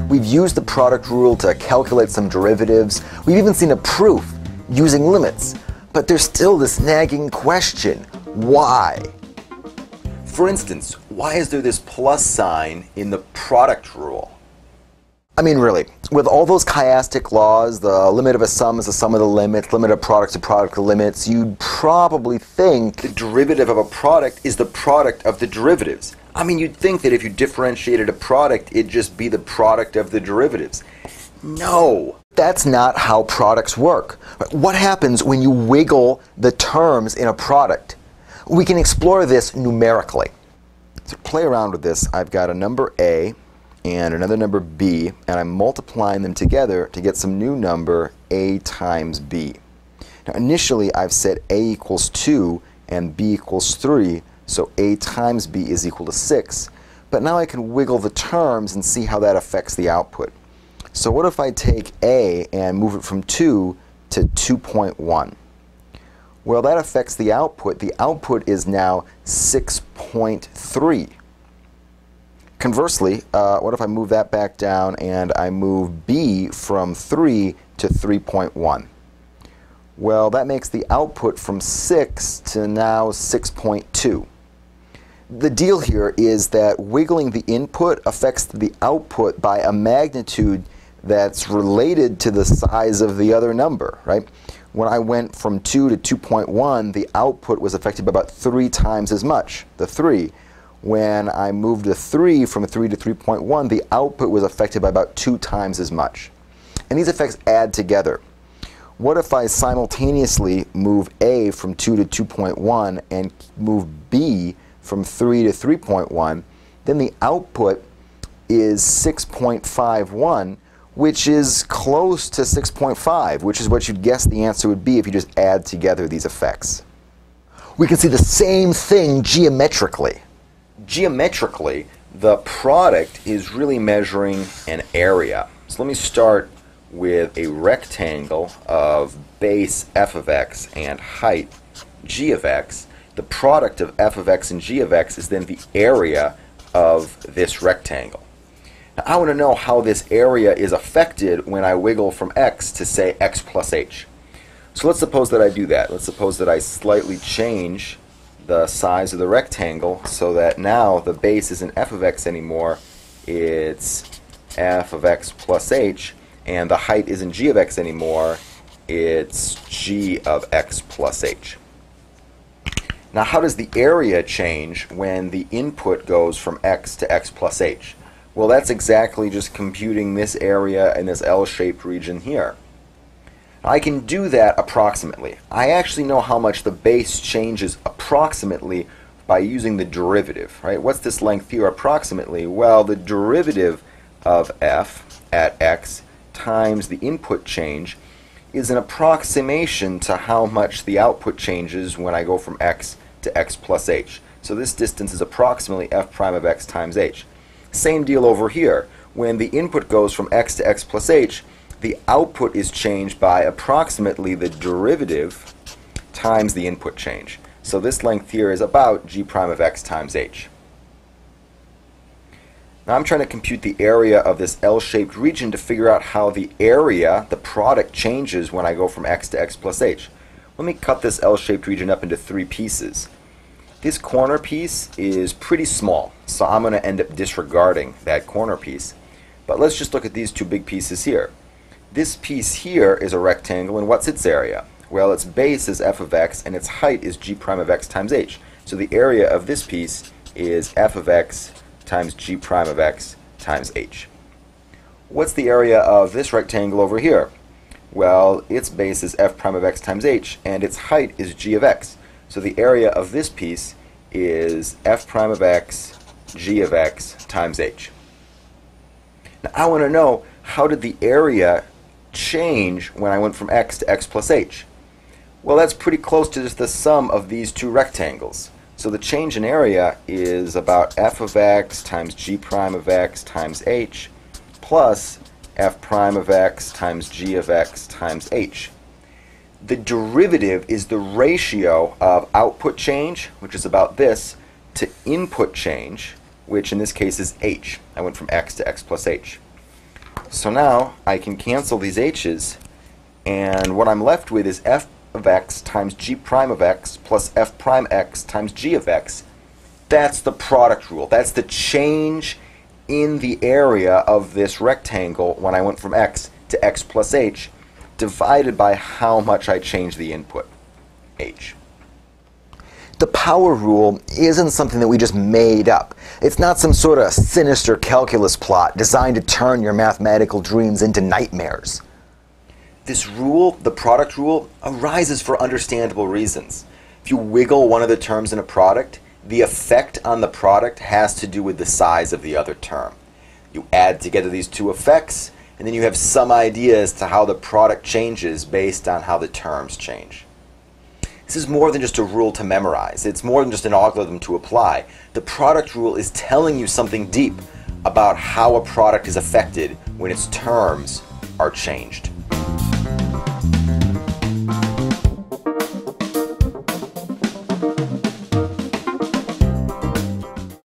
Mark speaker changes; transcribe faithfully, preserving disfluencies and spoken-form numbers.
Speaker 1: We've used the product rule to calculate some derivatives. We've even seen a proof using limits. But there's still this nagging question: why? For instance, why is there this plus sign in the product rule? I mean, really, with all those chiastic laws, the limit of a sum is the sum of the limits, limit of products to product of limits, you'd probably think the derivative of a product is the product of the derivatives. I mean, you'd think that if you differentiated a product, it'd just be the product of the derivatives. No, that's not how products work. What happens when you wiggle the terms in a product? We can explore this numerically. So play around with this. I've got a number A and another number B, and I'm multiplying them together to get some new number, A times B. Now initially I've said A equals two and B equals three, so A times B is equal to six. But now I can wiggle the terms and see how that affects the output. So what if I take A and move it from two to two point one? Well, that affects the output. The output is now six point three. Conversely, uh, what if I move that back down and I move B from three to three point one? Well, that makes the output from six to now six point two. The deal here is that wiggling the input affects the output by a magnitude that's related to the size of the other number, right? When I went from two to two point one, the output was affected by about three times as much, the three. When I moved to three from three to three point one, the output was affected by about two times as much. And these effects add together. What if I simultaneously move A from two to two point one and move B from three to three point one? Then the output is six point five one, which is close to six point five, which is what you'd guess the answer would be if you just add together these effects. We can see the same thing geometrically. Geometrically, the product is really measuring an area. So let me start with a rectangle of base f of x and height g of x. The product of f of x and g of x is then the area of this rectangle. Now, I want to know how this area is affected when I wiggle from x to, say, x plus h. So let's suppose that I do that. Let's suppose that I slightly change the size of the rectangle so that now the base isn't f of x anymore, it's f of x plus h, and the height isn't g of x anymore, it's g of x plus h. Now how does the area change when the input goes from x to x plus h? Well, that's exactly just computing this area in this L-shaped region here. I can do that approximately. I actually know how much the base changes approximately by using the derivative, right? What's this length here approximately? Well, the derivative of f at x times the input change is an approximation to how much the output changes when I go from x to x plus h. So this distance is approximately f prime of x times h. Same deal over here. When the input goes from x to x plus h, the output is changed by approximately the derivative times the input change. So this length here is about g prime of x times h. Now I'm trying to compute the area of this L-shaped region to figure out how the area, the product, changes when I go from x to x plus h. Let me cut this L-shaped region up into three pieces. This corner piece is pretty small, so I'm going to end up disregarding that corner piece. But let's just look at these two big pieces here. This piece here is a rectangle, and what's its area? Well, its base is f of x, and its height is g prime of x times h. So the area of this piece is f of x times g prime of x times h. What's the area of this rectangle over here? Well, its base is f prime of x times h, and its height is g of x. So the area of this piece is f prime of x, g of x times h. Now I want to know, how did the area change when I went from x to x plus h? Well, that's pretty close to just the sum of these two rectangles. So the change in area is about f of x times g prime of x times h plus f prime of x times g of x times h. The derivative is the ratio of output change, which is about this, to input change, which in this case is h. I went from x to x plus h. So now I can cancel these h's, and what I'm left with is f of x times g prime of x plus f prime x times g of x. That's the product rule. That's the change in the area of this rectangle when I went from x to x plus h, divided by how much I changed the input, h. The power rule isn't something that we just made up. It's not some sort of sinister calculus plot designed to turn your mathematical dreams into nightmares. This rule, the product rule, arises for understandable reasons. If you wiggle one of the terms in a product, the effect on the product has to do with the size of the other term. You add together these two effects, and then you have some idea as to how the product changes based on how the terms change. This is more than just a rule to memorize. It's more than just an algorithm to apply. The product rule is telling you something deep about how a product is affected when its terms are changed.